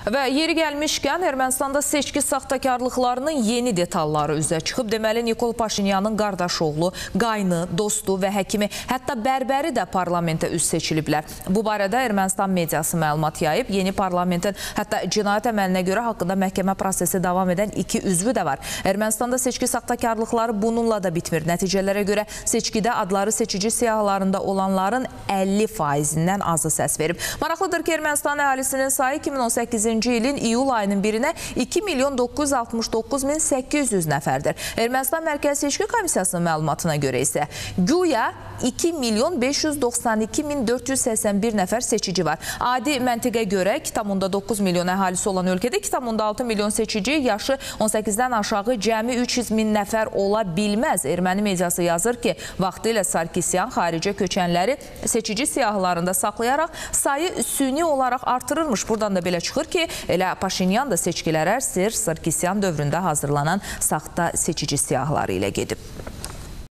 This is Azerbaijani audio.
Və yeri gəlmişkən Ermənistanda seçki saxtakarlıqlarının yeni detalları üzə çıxıb. Deməli, Nikol Paşinyanın qardaş oğlu, qaynı, dostu və həkimi, hətta bərbəri də parlamentə üz seçiliblər. Bu barədə Ermənistan mediası məlumat yayıb. Yeni parlamentin hətta cinayət əməlinə görə haqqında məhkəmə prosesi davam edən 2 üzvü də var. Ermənistanda seçki saxtakarlıqları bununla da bitmir. Nəticələrə görə seçkidə adları seçici siyahılarında olanların 50%-dən azı səs verib. Maraqlıdır ki, Ermənistan əhalisinin sayı 2018-ci ilin iyul ayının 1-nə 2.969.800 nəfərdir. Ermənistan Mərkəzi Seçki Komissiyasının məlumatına görə isə güya 2.592.481 nəfər seçici var. Adi məntiqə görə 2,9 milyon əhalisi olan ölkədə 2,6 milyon seçici yaşı 18-dən aşağı cəmi 300.000 nəfər ola bilməz. Erməni mediası yazır ki, vaxtilə Sarkisyan xaricə köçənləri seçici siyahılarında saxlayaraq sayı süni olaraq artırırmış. Buradan da belə çıxır ki, elə Paşinyan da seçkilərə Sarkisyan dövründə hazırlanan saxta seçici siyahıları ilə gedib.